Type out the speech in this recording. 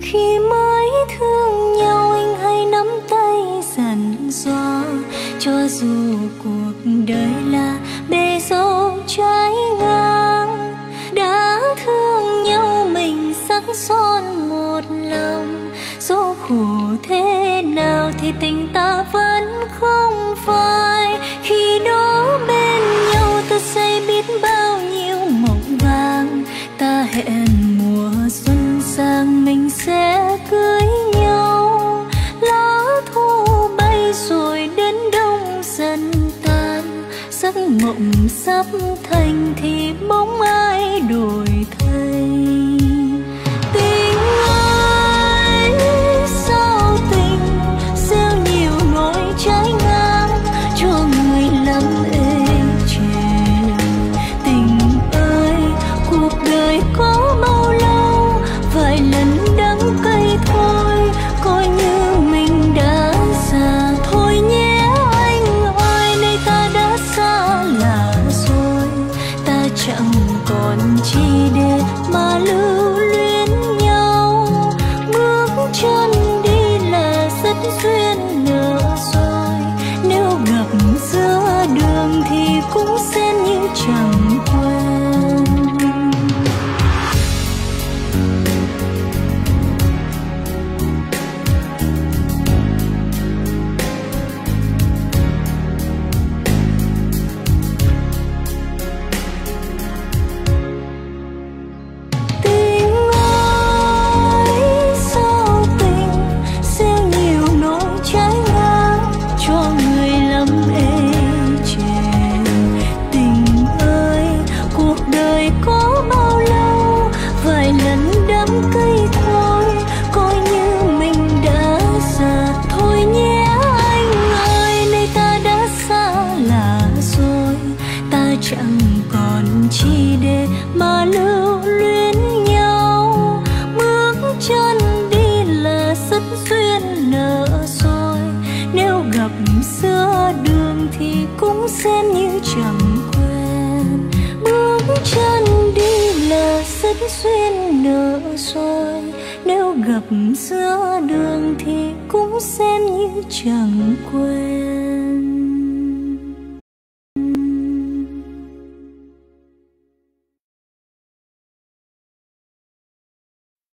Khi mới thương nhau anh hay nắm tay dặn dò, cho dù cuộc đời là bể dâu trái ngang. Đã thương nhau mình sắc son một lòng, dẫu khổ thế nào thì tình ta vẫn không phai. Khi đó bên nhau ta xây biết bao nhiêu mộng vàng, ta hẹn mùa xuân sang mình sẽ cưới nhau. Lá thu bay rồi đến đông dần tan, giấc mộng sắp thành thì bóng ai đổi thay. Tình ơi sao tình gieo nhiều nỗi trái ngang, cho người lắm ê chề. Tình ơi cuộc đời có bao lâu, vài lần đắng cay thôi, coi như mình đã già. Thôi nhé anh ơi, nơi ta đã xa lạ rồi, ta chẳng còn chi để mà lưu luyến nhau. Bước chân đi là rất duyên nợ rồi, nếu gặp giữa đường thì cũng xem như chẳng quen. Tình ơi sao tình gieo nhiều nỗi trái ngang, cho người lắm ê chề. Tình ơi cuộc đời có bao lâu, vài lần đắng cay thôi, coi như mình đã già. Thôi nhé anh ơi, nơi ta đã xa lạ rồi, ta chẳng còn chi để mà lưu luyến nhau. Bước chân đi là rất duyên nợ rồi, nếu gặp giữa đường thì cũng xem như chẳng quen. Bước chân đi là rất duyên nợ rồi, nếu gặp giữa đường thì cũng xem như chẳng quen.